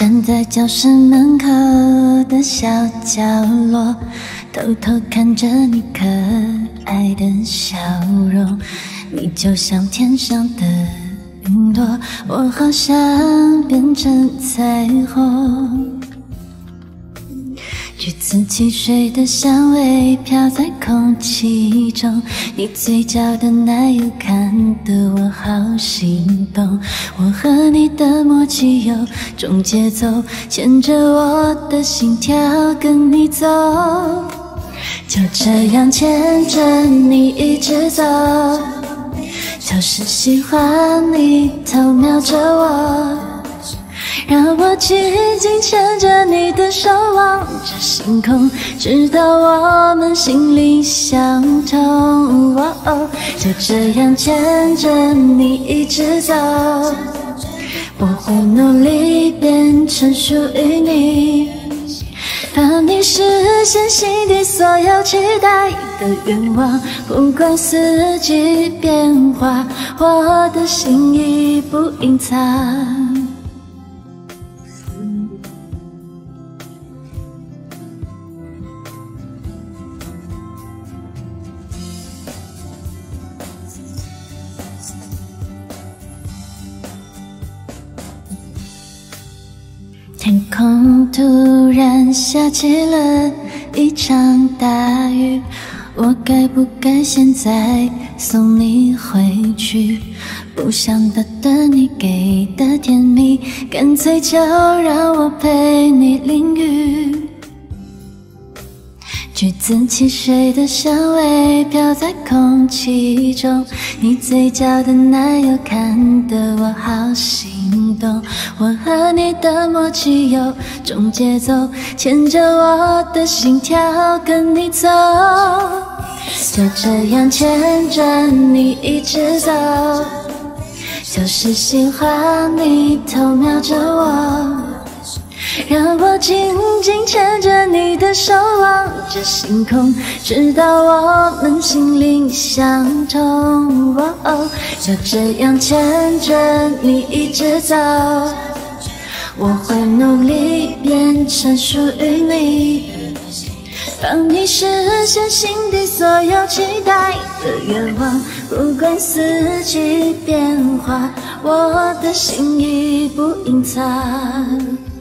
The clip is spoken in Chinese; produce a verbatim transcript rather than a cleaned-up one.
站在教室门口的小角落，偷偷看着你可爱的笑容。你就像天上的云朵，我好想变成彩虹。橘子汽水的香味飘在空气中，你嘴角的奶油看得我好心动。我和你的默契有种节奏，牵着我的心跳跟你走，就这样牵着你一直走。就是喜欢你偷瞄着我，让我紧紧牵着你的手，望着星空，直到我们心灵相通。哦哦，就这样牵着你一直走，我会努力变成属于你，帮你实现心底所有期待的愿望。不管四季变化，我的心意不隐藏。天空突然下起了一场大雨，我该不该现在送你回去？不想得到你给的甜蜜，干脆就让我陪你淋雨。橘子汽水的香味飘在空气中，你嘴角的奶油看得我好心动。我和你的默契有种节奏，牵着我的心跳跟你走，就这样牵着你一直走。就是喜欢你偷瞄着我，让我紧紧牵着你的手，望着星空，直到我们心灵相通。哦哦，就这样牵着你一直走，我会努力变成属于你，帮你实现心底所有期待的愿望。不管四季变化，我的心意不隐藏。